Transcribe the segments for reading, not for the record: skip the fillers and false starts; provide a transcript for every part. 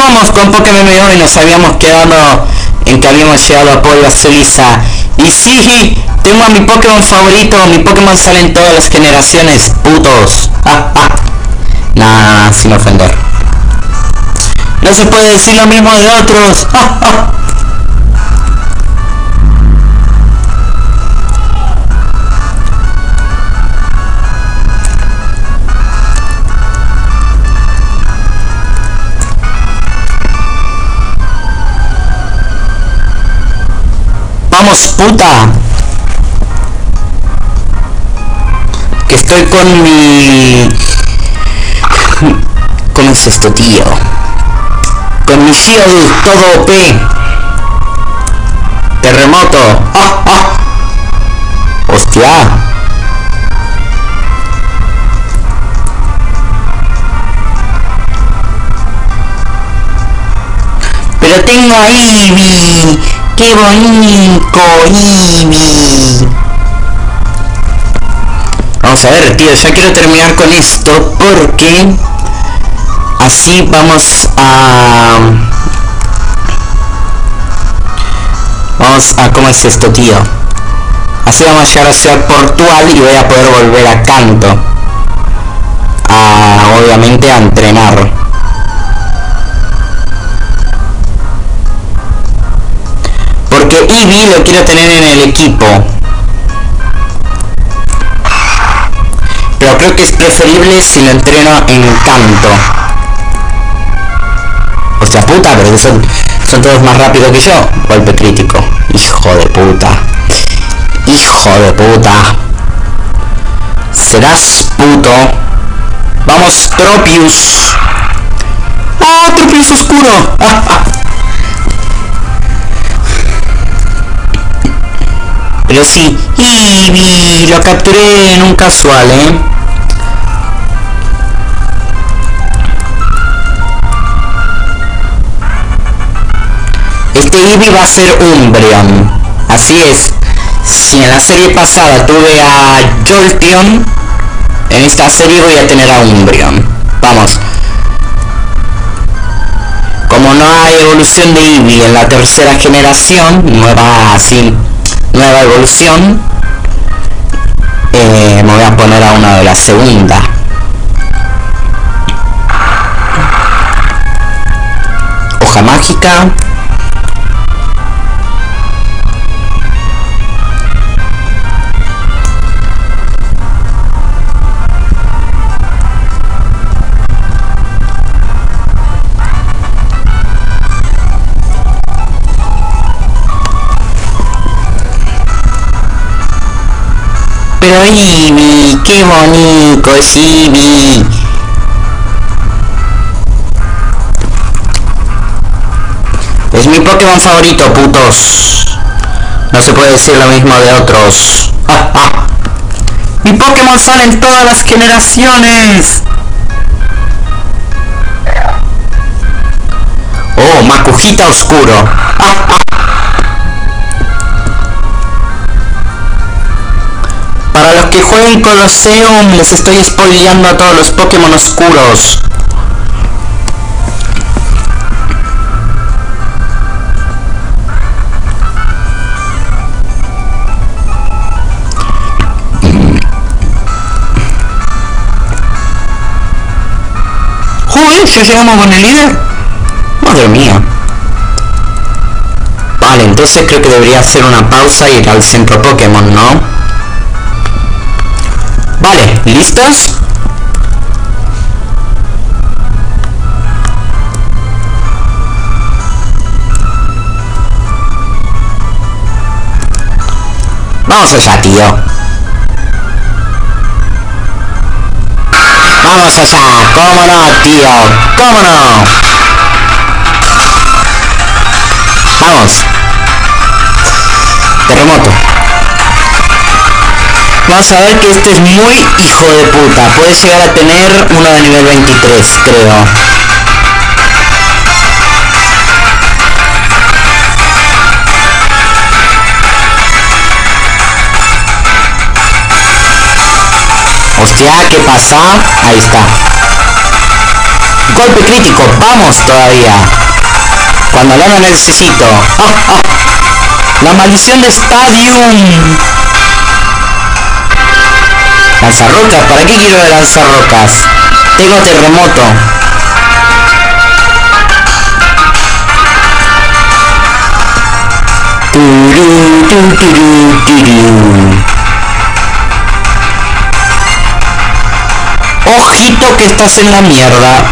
Continuamos con Pokémon MMO y nos habíamos quedado en que habíamos llegado a Polva Suiza. Y sí, tengo a mi Pokémon favorito, mi Pokémon sale en todas las generaciones, putos. Nah, sin ofender. No se puede decir lo mismo de otros. Vamos, puta. Que estoy con mi... ¿Cómo es esto, tío? Con mi Shield todo OP. Terremoto. Hostia. Pero tengo a Eevee. ¡Qué bonito, Eevee! Vamos a ver, tío, ya quiero terminar con esto porque así vamos a... ¿Cómo es esto, tío? Así vamos a llegar a Ciudad Portual y voy a poder volver a Kanto. Obviamente a entrenar. Porque Eevee lo quiero tener en el equipo. Pero creo que es preferible si lo entreno en Kanto. Hostia puta, pero que son todos más rápidos que yo. Golpe crítico. Hijo de puta. Hijo de puta. Serás puto. Vamos, Tropius. Tropius oscuro. Pero sí, Eevee, lo capturé en un casual, Este Eevee va a ser Umbreon. Así es. Si en la serie pasada tuve a Jolteon, en esta serie voy a tener a Umbreon. Vamos. Como no hay evolución de Eevee en la tercera generación, nueva evolución, me voy a poner a una de la segunda. Hoja mágica. Pero Eevee, qué bonito es Eevee. Es mi Pokémon favorito, putos. No se puede decir lo mismo de otros. Mi Pokémon sale en todas las generaciones. Oh, Makujita oscuro. Para los que jueguen Colosseum, les estoy spoileando a todos los Pokémon oscuros. Joder, ya llegamos con el líder. Madre mía. Vale, entonces creo que debería hacer una pausa y ir al centro Pokémon, ¿no? Vale, ¿listos? Vamos allá, tío. Vamos allá, cómo no, tío, cómo no. Vamos. Terremoto. Vamos a ver que este es muy hijo de puta. Puede llegar a tener uno de nivel 23, creo. Hostia, ¿qué pasa? Ahí está. Golpe crítico, vamos todavía. Cuando no lo necesito. La maldición de Stadium. Lanzarrocas, ¿para qué quiero lanzarrocas? Tengo terremoto. Ojito que estás en la mierda.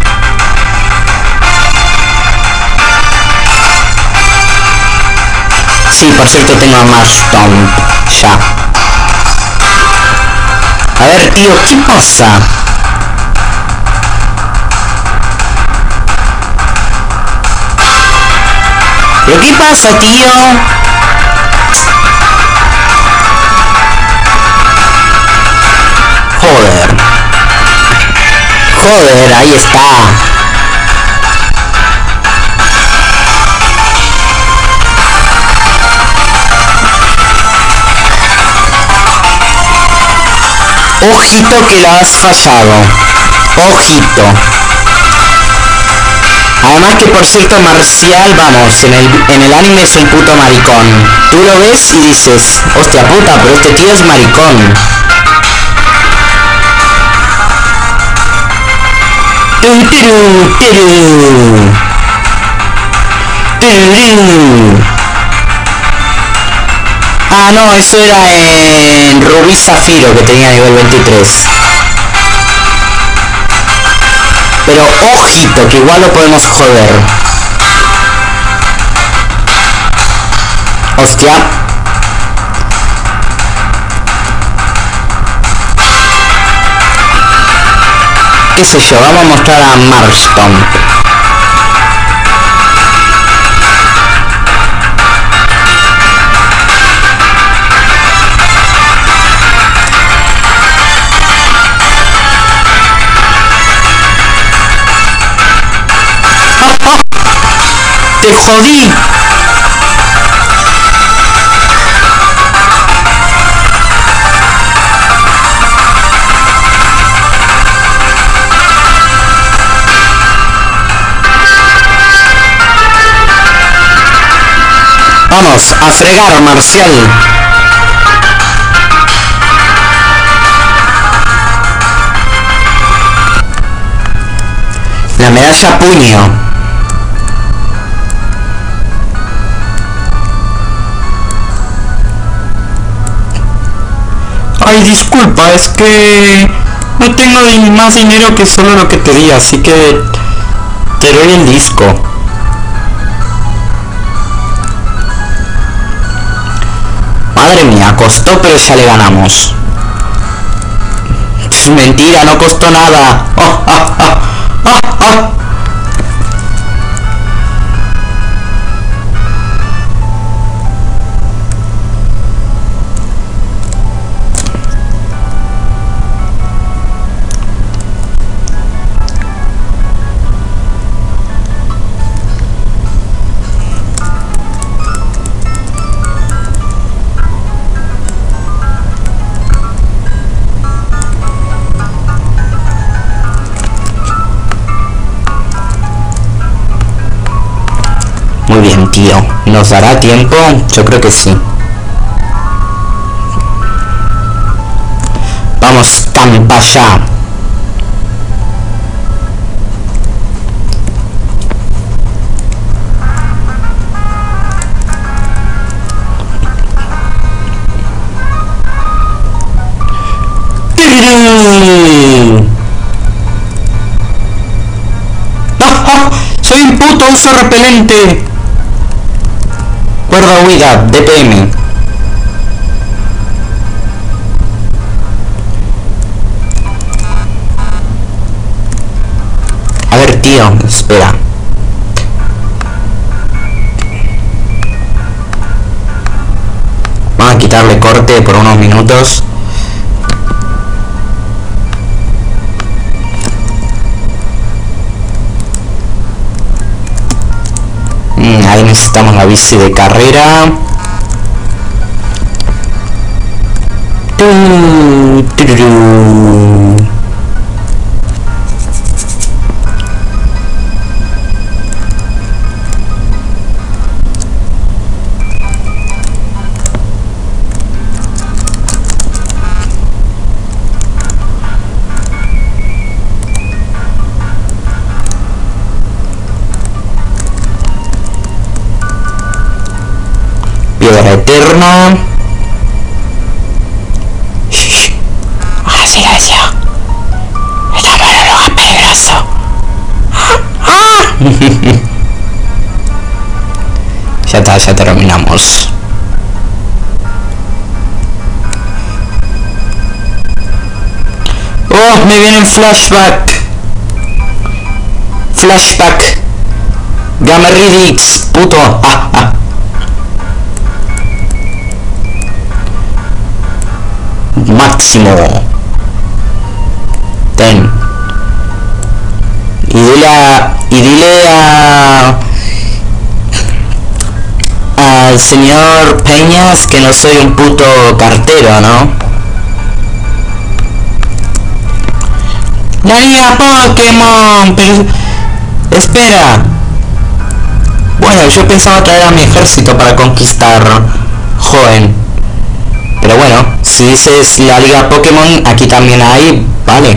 Sí, por cierto tengo a Marston ya. A ver, tío, ¿qué pasa? ¿Pero qué pasa, tío? Joder. Joder, ahí está. Ojito que la has fallado. Ojito. Además que por cierto Marcial, vamos, en el anime es un puto maricón. Tú lo ves y dices, hostia puta, pero este tío es maricón. Ah, no, eso era en Rubí Zafiro, que tenía nivel 23. Pero ojito, que igual lo podemos joder. Hostia. Qué sé yo, vamos a mostrar a Marston. ¡Te jodí! Vamos, a fregar, Marcial. La medalla puño. Ay, disculpa, es que no tengo más dinero que solo lo que te di, así que te doy el disco. Madre mía, costó, pero ya le ganamos. Es mentira, no costó nada. Muy bien, tío. ¿Nos dará tiempo? Yo creo que sí. Vamos, campa ya. ¡Soy un puto oso repelente! Cuerda huida, DPM. A ver, tío, espera. Vamos a quitarle corte por unos minutos. Ahí necesitamos la bici de carrera. piedra eterna. Shh. Ah, silencio. Estamos en un lugar peligroso. ¡Ah! Ya está, ya terminamos. Oh, me viene el flashback. Flashback. Gameridix, puto. Ah, ah. Máximo. Ten. Y dile al señor Peñas que no soy un puto cartero, ¿no? La liga Pokémon, pero... Espera. Bueno, yo pensaba traer a mi ejército para conquistar Joen. Pero bueno, si dices la liga Pokémon, aquí también hay, vale.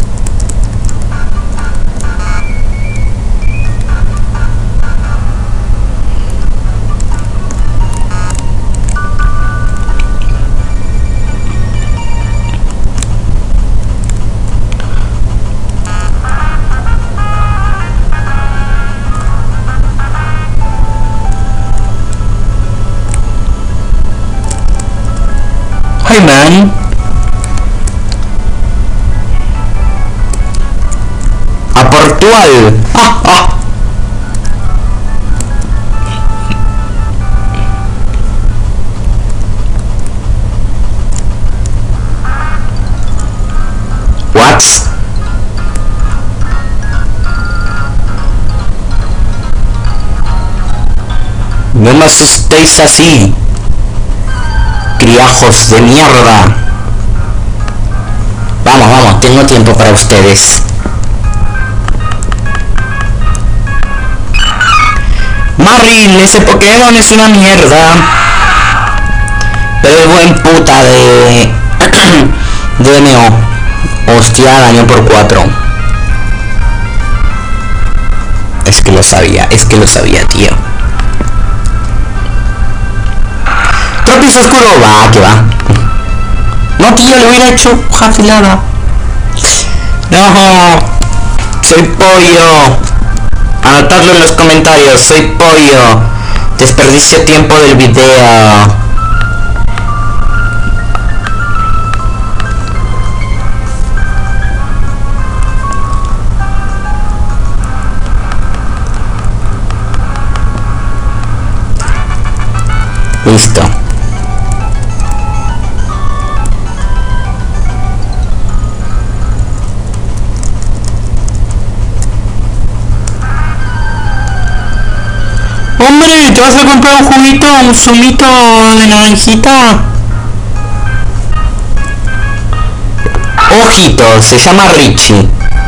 Hey man. A Portugal. Ah, ah. What? No me asustéis así. Criajos de mierda. Vamos, vamos, tengo tiempo para ustedes. Maril, ese Pokémon es una mierda. Pero es buen puta de... de Neo. Hostia, daño por 4. Es que lo sabía, tío. Tropizo oscuro, va, que va. No, tío, lo hubiera hecho hoja afilada. No, soy pollo. Anotadlo en los comentarios, soy pollo. Desperdicio tiempo del video. Listo. Hombre, ¿te vas a comprar un juguito, un zumito de naranjita? Ojito, se llama Richie.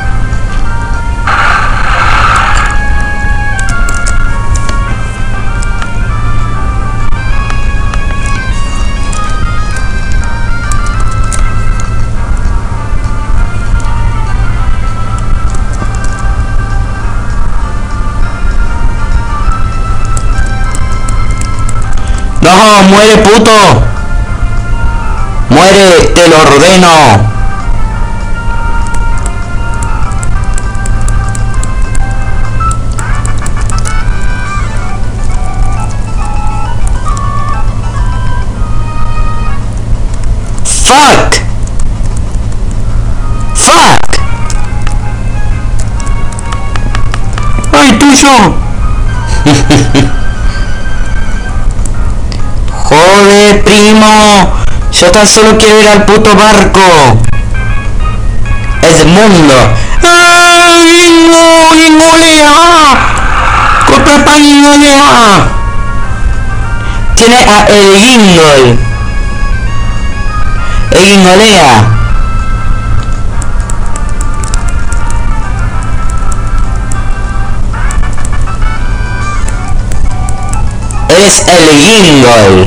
No, muere puto. Muere, te lo ordeno. Fuck. Fuck. Ay, tuyo. Joder, primo. Yo tan solo quiero ir al puto barco. Edmundo. ¡Ay, no! ¡Gingolea! ¡Compra pan y Gingolea! Tiene a el Gingol. El Gingolea. Es el Gingol.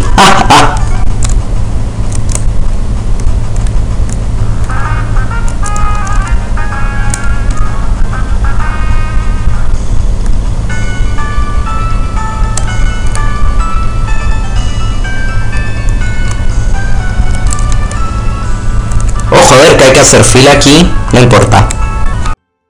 hay que hacer fila aquí, no importa.